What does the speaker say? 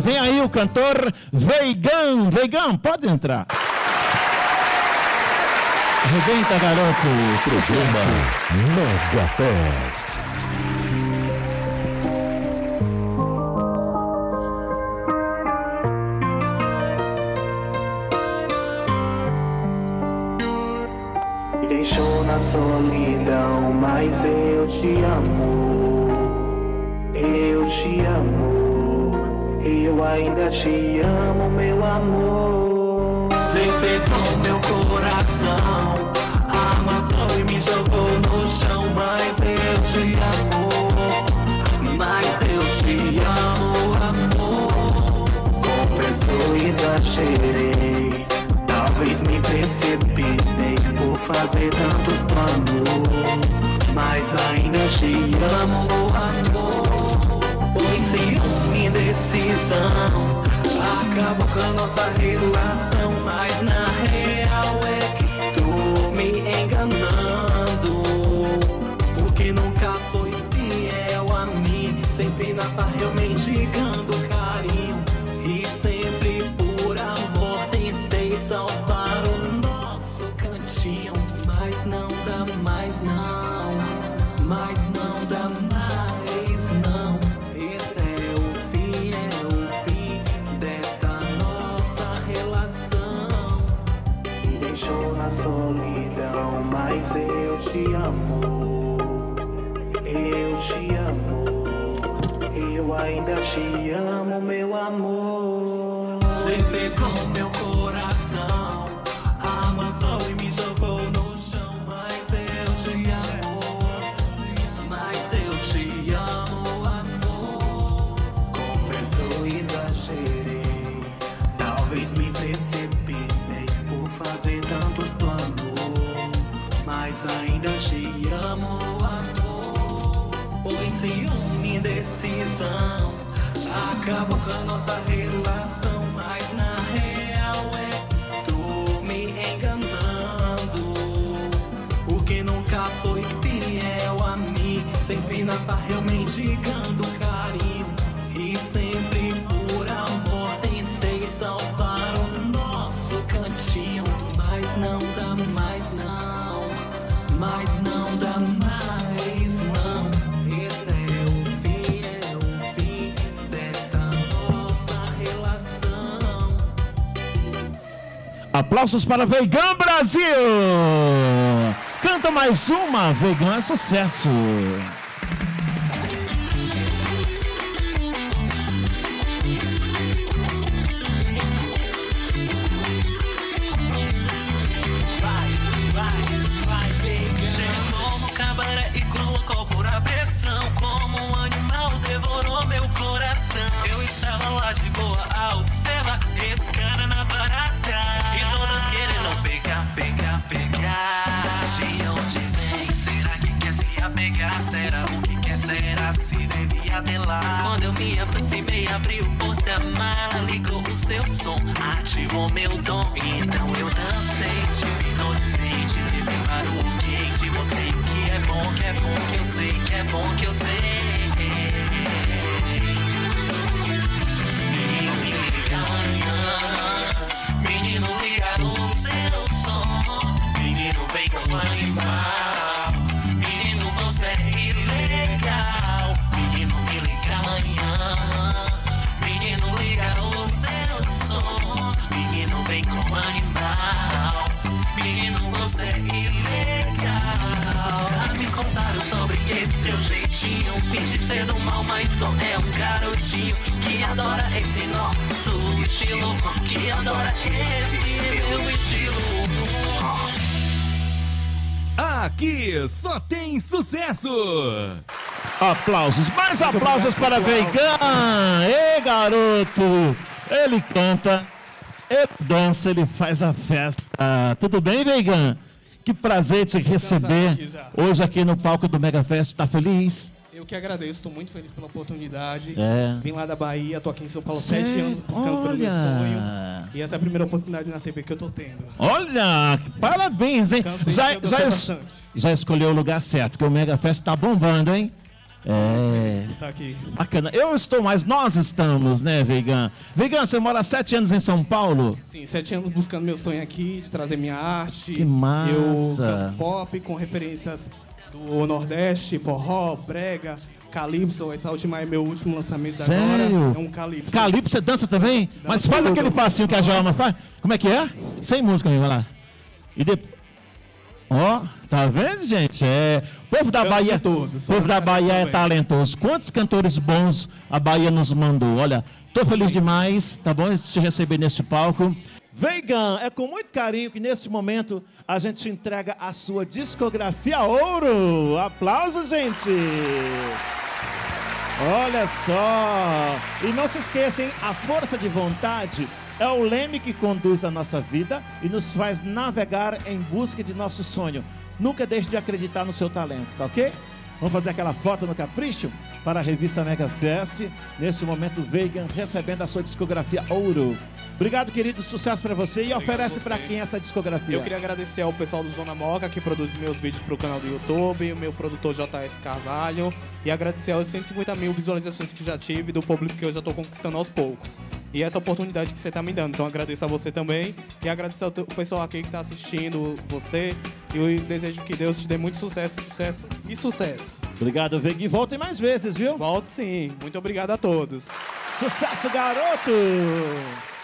Vem aí o cantor Veigan. Veigan, pode entrar. Arrebenta, garoto. Programa Mega Fest. Me deixou na solidão, mas eu te amo. Eu te amo. Eu ainda te amo, meu amor. Você pegou meu coração, amassou e me jogou no chão. Mas eu te amo, mas eu te amo, amor. Confesso, exagerei, talvez me precipitei por fazer tantos planos, mas ainda te amo, amor. Pois ciúme e indecisão acabou com a nossa relação, mas na real é que estou me enganando, porque nunca foi fiel a mim. Sempre na farra eu mendigando carinho, e sempre por amor tentei salvar o nosso cantinho. Mas não dá mais não, mas não dá mais não. Esse é o fim desta nossa relação. Me deixou na solidão, mas eu te amo. Eu te amo. Eu ainda te amo, meu amor. Você pegou meu coração, amassou e me jogou no chão. Mas eu te amo, mas eu te amo, amor. Confesso, exagerei, talvez me precipitei por fazer tantos planos, mas ainda te amo, amor. Pois ciúme e indecisão acabou com a nossa relação, mas na real é que estou me enganando, porque nunca foi fiel a mim. Sempre na farra eu mendigando carinho, e sempre por amor tentei salvar o nosso cantinho. Mas não dá mais não, mas não dá mais não. Esse é o fim desta nossa relação. Aplausos para Veigan Brasil! Canta mais uma, Veigan é sucesso. Chegou no cabaré e colocou por a pressão, como um animal devorou meu coração. Eu estava lá de boa a observar esse cara na barata, e todas querendo pegar. De onde vem? Será que quer se apegar? Será o que quer? Será se devia delar? Mas quando eu me aproximei, abri o porta-mala, ligou o seu som, ativou meu dom. Então eu dancei, te inocente, teve barulho quente. Mostrei que é bom, que eu sei, que é bom, que eu sei. Menino, me liga amanhã, menino, liga no seu som. Menino, vem com animal, menino, você é ilegal. Menino, me liga amanhã, menino, liga o seu som. Menino, vem com animal, menino, você é ilegal. Já me contaram sobre esse seu jeitinho, finge ser do mal, mas só é um garotinho que adora esse nosso estilo, que adora esse meu estilo. Aqui só tem sucesso! Aplausos, mais aplausos para Veigan! Ei, garoto! Ele canta, ele dança, ele faz a festa. Tudo bem, Veigan? Que prazer te receber hoje aqui no palco do Mega Fest. Tá feliz? Eu que agradeço, estou muito feliz pela oportunidade. É. Vim lá da Bahia, tô aqui em São Paulo 7 anos buscando pelo meu sonho. E essa é a primeira oportunidade na TV que eu tô tendo. Olha, parabéns, hein? Já escolheu o lugar certo, que o Mega Fest tá bombando, hein? Tá aqui. Bacana. Eu estou, mas nós estamos, né, Veigan? Veigan, você mora há 7 anos em São Paulo? Sim, 7 anos buscando meu sonho aqui, de trazer minha arte. Que massa. Eu canto pop com referências do Nordeste, forró, brega, calypso. Essa última é meu último lançamento Sério? agora. É um calypso. Calypso, você dança também? Mas faz tudo. aquele passinho que a Joelma faz. Como é que é? Sem música, amigo, vai lá. E depois... Ó, tá vendo, gente? O povo da Canto Bahia, de todos, o povo da Bahia é também. talentoso. Quantos cantores bons a Bahia nos mandou? Olha, tô feliz demais, tá bom? De te receber nesse palco. Veigan, é com muito carinho que nesse momento a gente te entrega a sua discografia ouro. Aplausos, gente! Olha só! E não se esqueçam, a força de vontade é o leme que conduz a nossa vida e nos faz navegar em busca de nosso sonho. Nunca deixe de acreditar no seu talento, tá ok? Vamos fazer aquela foto no capricho para a revista Mega Fest. Neste momento, Veigan recebendo a sua discografia ouro. Obrigado, querido. Sucesso para você. E oferece para quem essa discografia? Eu queria agradecer ao pessoal do Zona Moca, que produz meus vídeos pro canal do YouTube, o meu produtor JS Carvalho, e agradecer aos 150 mil visualizações que já tive, do público que eu já tô conquistando aos poucos. E essa oportunidade que você tá me dando. Então agradeço a você também, e agradecer ao pessoal aqui que tá assistindo, você, e eu desejo que Deus te dê muito sucesso, sucesso e sucesso. Obrigado, Veigan. E voltem mais vezes, viu? Volto sim. Muito obrigado a todos. Sucesso, garoto!